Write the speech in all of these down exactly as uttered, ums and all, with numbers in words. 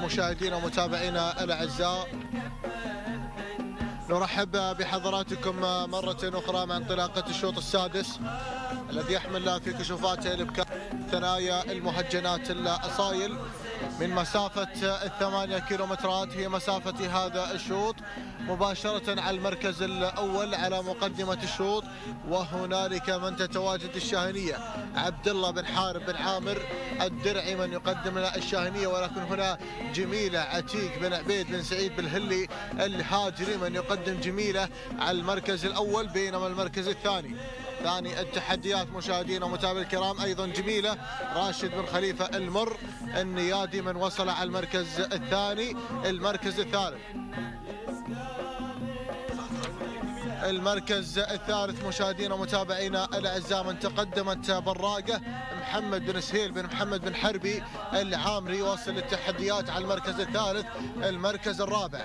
مشاهدينا ومتابعينا الأعزاء، نرحب بحضراتكم مرة أخرى مع انطلاقة الشوط السادس الذي يحمل في كشوفاته الإبكار ثنايا المهجنات الأصايل من مسافة الثمانية كيلومترات. هي مسافة هذا الشوط مباشرة على المركز الأول على مقدمة الشوط، وهنالك من تتواجد الشاهنية عبد الله بن حارب بن عامر الدرعي من يقدم لنا الشاهنية، ولكن هنا جميلة عتيق بن عبيد بن سعيد بالهلي الهاجري من يقدم جميلة على المركز الأول، بينما المركز الثاني ثاني التحديات مشاهدينا ومتابعينا الكرام أيضا جميلة راشد بن خليفة المر النيادي من وصل على المركز الثاني. المركز الثالث المركز الثالث مشاهدينا ومتابعينا الأعزاء من تقدمت براقة محمد بن سهيل بن محمد بن حربي العامري يواصل التحديات على المركز الثالث. المركز الرابع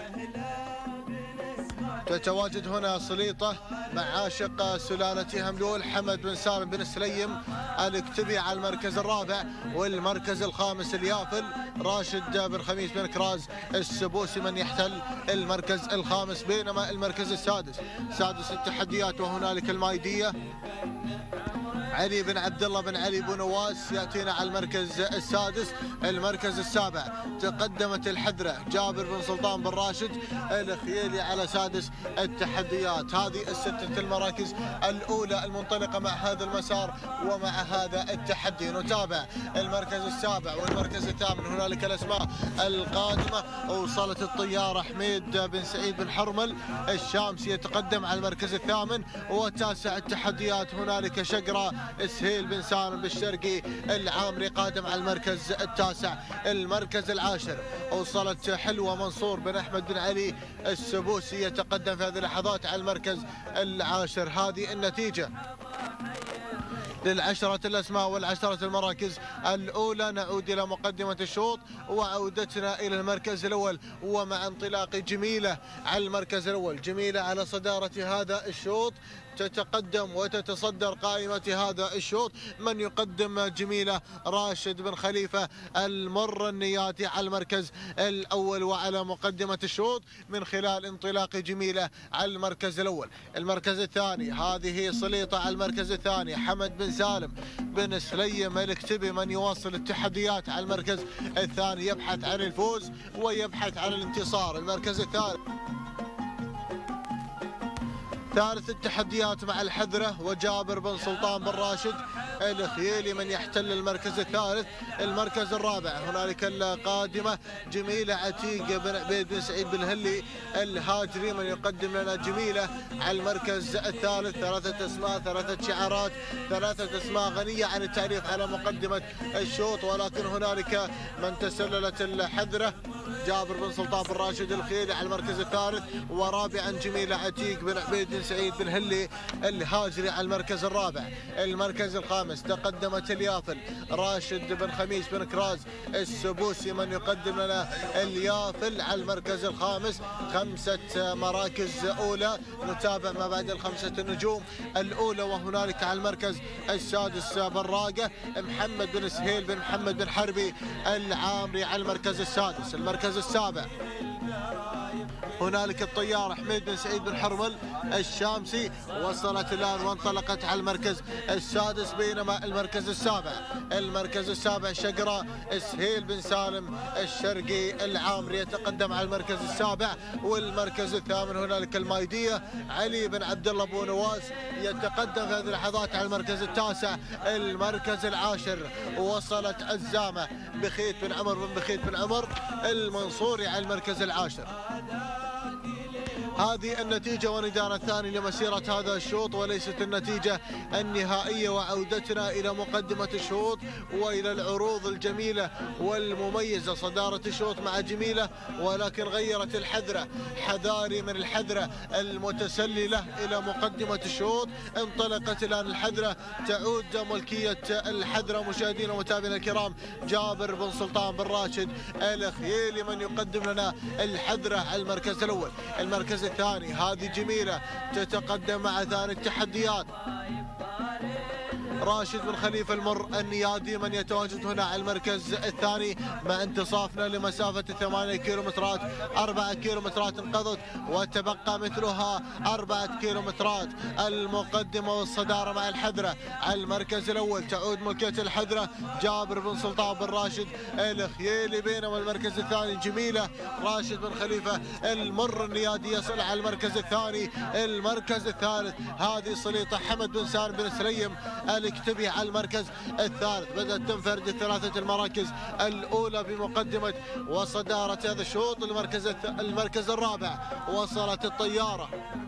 تتواجد هنا سليطة مع عاشق سلالة هملول حمد بن سالم بن سليم الكتبي على المركز الرابع. والمركز الخامس اليافل راشد بن خميس بن كراز السبوسي من يحتل المركز الخامس، بينما المركز السادس سادس التحديات وهنالك المايدية علي بن عبد الله بن علي بن نواس ياتينا على المركز السادس. المركز السابع تقدمت الحذره جابر بن سلطان بن راشد الخيالي على سادس التحديات. هذه الستة المراكز الأولى المنطلقة مع هذا المسار ومع هذا التحدي. نتابع المركز السابع والمركز الثامن، هنالك الأسماء القادمة. وصلت الطيارة حميد بن سعيد بن حرمل الشامسي يتقدم على المركز الثامن. وتاسع التحديات هنالك شقرة سهيل بن سالم بالشرقي العامري قادم على المركز التاسع. المركز العاشر وصلت حلوة منصور بن أحمد بن علي السبوسي يتقدم في هذه اللحظات على المركز العاشر. هذه النتيجة للعشرة الأسماء والعشرة المراكز الأولى. نعود إلى مقدمة الشوط وعودتنا إلى المركز الأول، ومع انطلاق جميلة على المركز الأول. جميلة على صدارة هذا الشوط تتقدم وتتصدر قائمة هذا الشوط. من يقدم جميلة راشد بن خليفة المر النياتي على المركز الأول وعلى مقدمة الشوط من خلال انطلاق جميلة على المركز الأول. المركز الثاني هذه سليطة على المركز الثاني حمد بن سالم بن سليم الكتبي من يواصل التحديات على المركز الثاني، يبحث عن الفوز ويبحث عن الانتصار. المركز الثالث ثالث التحديات مع الحذرة وجابر بن سلطان بن راشد الخيالي من يحتل المركز الثالث. المركز الرابع هنالك القادمة جميلة عتيق بن عبيد بن سعيد بالهلي الهاجري من يقدم لنا جميلة على المركز الثالث. ثلاثة اسماء ثلاثة شعارات ثلاثة اسماء غنية عن التعريف على مقدمة الشوط، ولكن هنالك من تسللت الحذرة جابر بن سلطان بن راشد الخيالي على المركز الثالث، ورابعا جميلة عتيق بن عبيد بن سعيد بن هلي الهاجري على المركز الرابع. المركز الخامس تقدمت اليافل راشد بن خميس بن كراز السبوسي من يقدم لنا اليافل على المركز الخامس. خمسة مراكز أولى، نتابع ما بعد الخمسة النجوم الأولى. وهنالك على المركز السادس براقة محمد بن سهيل بن محمد بن حربي العامري على المركز السادس. المركز السابع هنالك الطيار حميد بن سعيد بن حرمل الشامسي وصلت الآن وانطلقت على المركز السادس، بينما المركز السابع المركز السابع شقرة سهيل بن سالم الشرقي العامري يتقدم على المركز السابع. والمركز الثامن هنالك المايدية علي بن عبد الله بن نواس يتقدم في هذه اللحظات على المركز التاسع. المركز العاشر وصلت الزامة بخيت بن عمر بن بخيت بن عمر المنصوري على المركز العاشر. هذه النتيجة وندانا الثاني لمسيرة هذا الشوط، وليست النتيجة النهائية. وعودتنا إلى مقدمة الشوط وإلى العروض الجميلة والمميزة. صدارة الشوط مع جميلة، ولكن غيرت الحذرة حذاري من الحذرة المتسللة إلى مقدمة الشوط. انطلقت الآن الحذرة، تعود ملكية الحذرة مشاهدينا ومتابعينا الكرام جابر بن سلطان بن راشد الخيالي من يقدم لنا الحذرة على المركز الأول. المركز الثاني هذه جميلة تتقدم مع ثاني التحديات راشد بن خليفة المر النيادي من يتواجد هنا على المركز الثاني مع انتصافنا لمسافة ثمانية كيلومترات. أربعة كيلومترات انقضت وتبقى مثلها أربعة كيلومترات. المقدمة والصدارة مع الحذرة. على المركز الأول تعود ملكية الحذرة جابر بن سلطان بن راشد الخيالي، بينما المركز الثاني جميلة راشد بن خليفة المر النيادي يصل على المركز الثاني. المركز الثالث هذه سليطة حمد بن سالم بن سليم الكتبي على المركز الثالث. بدأت تنفرد ثلاثة المراكز الأولى بمقدمة وصدارة هذا الشوط. المركز المركز الرابع وصلت الطيارة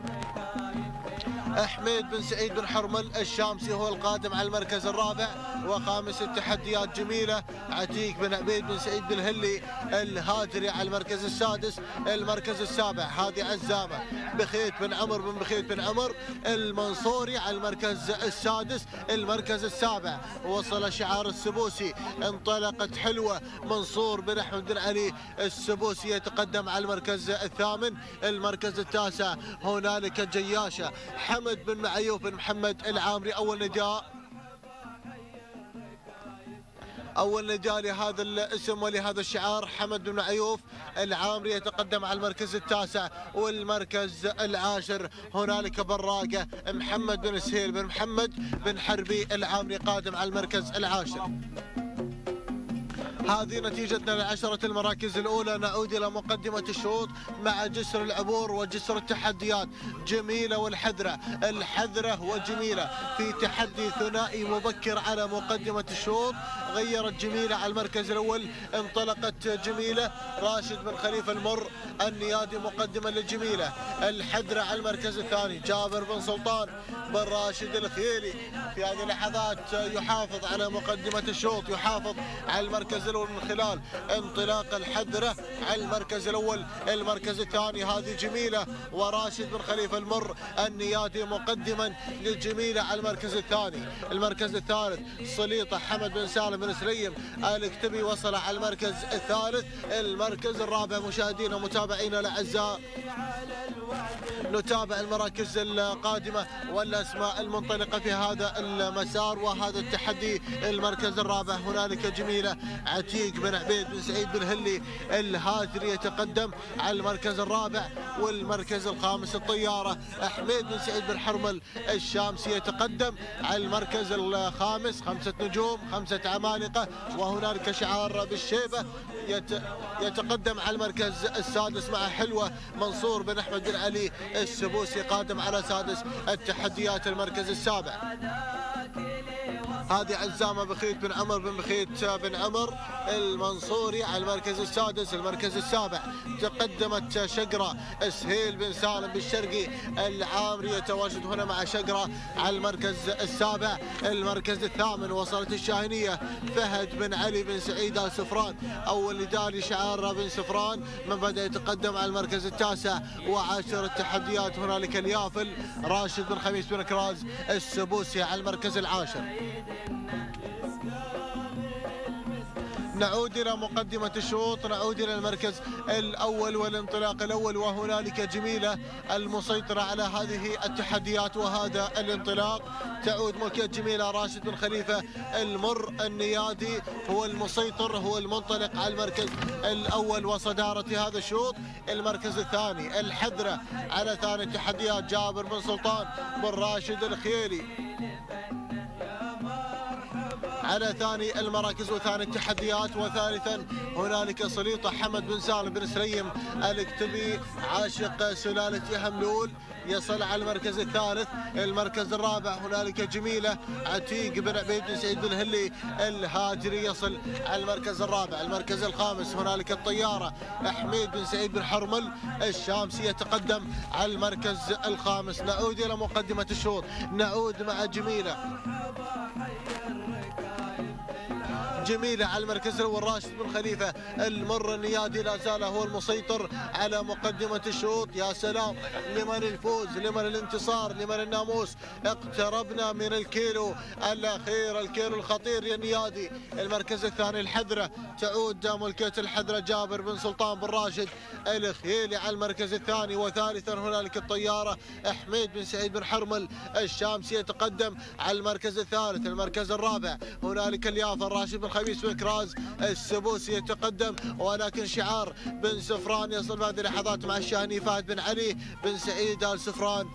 حميد بن سعيد بن حرمل الشامسي هو القادم على المركز الرابع. وخامس التحديات جميلة عتيق بن عبيد بن سعيد بن هلي الهاجري على المركز السادس. المركز السابع هذه عزامة بخيت بن عمر بن بخيت بن عمر المنصوري على المركز السادس. المركز السابع وصل شعار السبوسي انطلقت حلوة منصور بن أحمد بن علي السبوسي يتقدم على المركز الثامن. المركز التاسع هنالك جياشة حمد بن معيوف بن محمد العامري. أول نداء أول نداء لهذا الاسم ولهذا الشعار حمد بن معيوف العامري يتقدم على المركز التاسع. والمركز العاشر هنالك براقة محمد بن سهيل بن محمد بن حربي العامري قادم على المركز العاشر. هذه نتيجتنا لعشرة المراكز الأولى. نعود إلى مقدمة الشوط مع جسر العبور وجسر التحديات جميلة والحذرة. الحذرة وجميلة في تحدي ثنائي مبكر على مقدمة الشوط. غيرت جميلة على المركز الأول. انطلقت جميلة راشد بن خليفة المر النيادي مقدما للجميلة. الحذرة على المركز الثاني جابر بن سلطان بن راشد الخيالي في هذه اللحظات يحافظ على مقدمة الشوط، يحافظ على المركز الأول من خلال انطلاق الحذرة على المركز الأول. المركز الثاني هذه جميلة وراشد بن خليفة المر النيادي مقدما للجميلة على المركز الثاني. المركز الثالث سليطة حمد بن سالم بن سليم الكتبي وصل على المركز الثالث. المركز الرابع مشاهدينا متابعينا الاعزاء نتابع المراكز القادمة والأسماء المنطلقة في هذا المسار وهذا التحدي. المركز الرابع هنالك جميلة عتيق بن عبيد بن سعيد بن هلي الهاجري يتقدم على المركز الرابع. والمركز الخامس الطيارة حميد بن سعيد بن حرمل الشامسي يتقدم على المركز الخامس. خمسة نجوم خمسة عمالقة وهنالك شعار بالشيبة يتقدم على المركز السادس مع حلوة منصور بن أحمد بن علي السبوسي قادم على سادس التحديات. المركز السابع هذه عزامة بخيت بن عمر بن بخيت بن عمر المنصوري على المركز السادس. المركز السابع تقدمت شقرة سهيل بن سالم بالشرقي العامري يتواجد هنا مع شقرة على المركز السابع. المركز الثامن وصلت الشاهنية فهد بن علي بن سعيد آل سفران أول نداء لشعار بن سفران من بدأ يتقدم على المركز التاسع. وعاشر التحديات هنالك اليافل راشد بن خميس بن كراز السبوسي على المركز العاشر. نعود إلى مقدمة الشوط، نعود إلى المركز الأول والانطلاق الأول وهنالك جميلة المسيطرة على هذه التحديات وهذا الانطلاق. تعود ملكية جميلة راشد بن خليفة المر النيادي هو المسيطر هو المنطلق على المركز الأول وصدارة هذا الشوط. المركز الثاني الحذرة على ثاني التحديات جابر بن سلطان بن راشد الخيالي على ثاني المراكز وثاني التحديات. وثالثا هنالك سليطة حمد بن سالم بن سليم الكتبي عاشق سلالة هملول يصل على المركز الثالث. المركز الرابع هنالك جميلة عتيق بن عبيد بن سعيد بن هلي الهاجري يصل على المركز الرابع. المركز الخامس هنالك الطيارة حميد بن سعيد بن حرمل الشامسي يتقدم على المركز الخامس. نعود إلى مقدمة الشوط، نعود مع جميلة جميلة على المركز الأول راشد بن خليفة المر النيادي لا زال هو المسيطر على مقدمة الشوط. يا سلام، لمن الفوز، لمن الانتصار، لمن الناموس. اقتربنا من الكيلو الأخير، الكيلو الخطير يا النيادي. المركز الثاني الحذرة، تعود ملكية الحذرة جابر بن سلطان بن راشد الخيلي على المركز الثاني. وثالثا هنالك الطيارة حميد بن سعيد بن حرمل الشامسي يتقدم على المركز الثالث. المركز الرابع هنالك اليافا راشد بن خميس بن كراز السبوسي يتقدم، ولكن شعار بن سفران يصل بهذه اللحظات مع الشاهني فهد بن علي بن سعيد آل سفران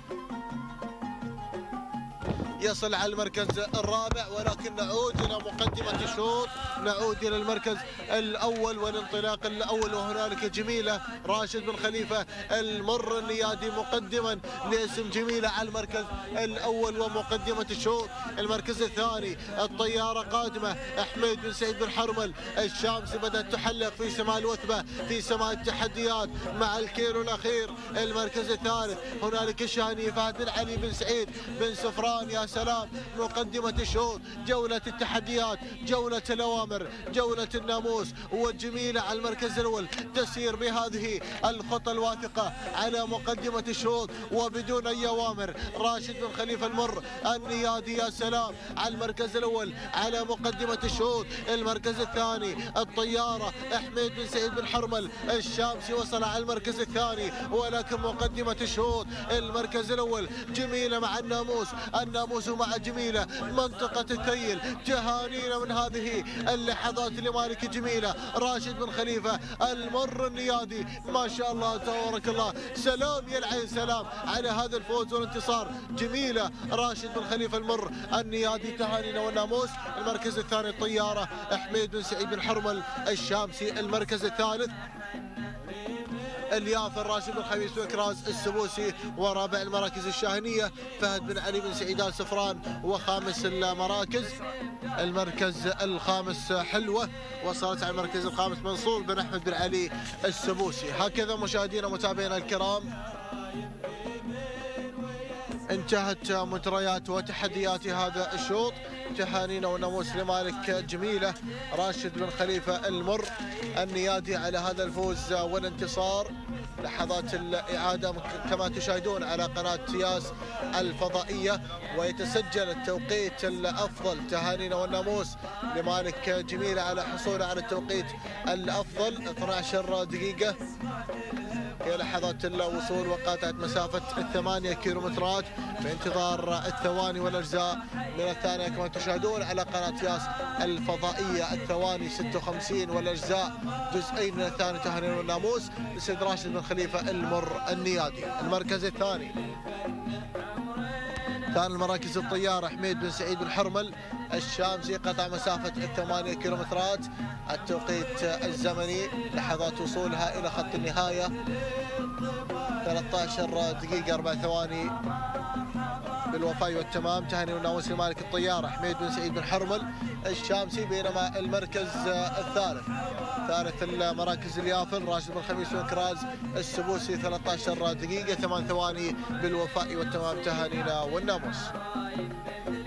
يصل على المركز الرابع. ولكن نعود إلى مقدمة الشوط، نعود إلى المركز الأول والانطلاق الأول. وهنالك جميلة راشد بن خليفة المر النيادي مقدما لاسم جميلة على المركز الأول ومقدمة الشوط. المركز الثاني الطيارة قادمة حميد بن سعيد بن حرمل الشامسي بدأت تحلق في سماء الوثبة، في سماء التحديات مع الكيلو الأخير. المركز الثالث هنالك الشاهني فهد بن علي بن سعيد بن سفران. يا سلام، مقدمة الشوط، جولة التحديات، جولة الأوامر، جولة الناموس. والجميلة على المركز الأول تسير بهذه الخطة الواثقة على مقدمة الشوط وبدون أي أوامر. راشد بن خليفة المر النيادي يا سلام على المركز الأول على مقدمة الشوط. المركز الثاني الطيارة حميد بن سعيد بن حرمل الشامسي وصل على المركز الثاني، ولكن مقدمة الشوط المركز الأول جميلة مع الناموس، الناموس مع جميلة منطقة الثيل. تهانينا من هذه اللحظات لمالك جميلة راشد بن خليفة المر النيادي. ما شاء الله تبارك الله، سلام يا العين، سلام على هذا الفوز والانتصار. جميلة راشد بن خليفة المر النيادي، تهانينا والناموس. المركز الثاني الطيارة حميد بن سعيد بن حرمل الشامسي. المركز الثالث اليافا راشد بن خميس بن كراز السبوسي. ورابع المراكز الشاهنية فهد بن علي بن سعيد آل سفران. وخامس المراكز المركز الخامس حلوة وصلت على المركز الخامس منصور بن أحمد بن علي السبوسي. هكذا مشاهدينا ومتابعينا الكرام انتهت مجريات وتحديات هذا الشوط. تهانينا وناموس لمالك جميلة راشد بن خليفة المر النيادي على هذا الفوز والانتصار. لحظات الإعادة كما تشاهدون على قناة تياس الفضائية، ويتسجل التوقيت الأفضل. تهانينا والناموس لمالك جميلة على حصوله على التوقيت الأفضل اثنتي عشرة دقيقة في لحظات الوصول وقاطعة مسافة الثمانية كيلومترات بانتظار الثواني والأجزاء من الثانية كما تشاهدون على قناة ياس الفضائية. الثواني ستة وخمسين والأجزاء جزئين من الثاني. تهانينا والناموس لسيد راشد بن خليفة المر النيادي. المركز الثاني كان المراكز الطيارة حميد بن سعيد بن حرمل الشامسي قطع مسافة الثمانية كيلومترات. التوقيت الزمني لحظات وصولها إلى خط النهاية ثلاثة عشر دقيقة أربع ثواني بالوفاء والتمام. تهاني والناموس لمالك الطيارة حميد بن سعيد بن حرمل الشامسي. بينما المركز الثالث ثالث المراكز اليافل راشد بن خميس بن كراز السبوسي ثلاثة عشر دقيقة ثمان ثواني بالوفاء والتمام. تهانينا والناموس.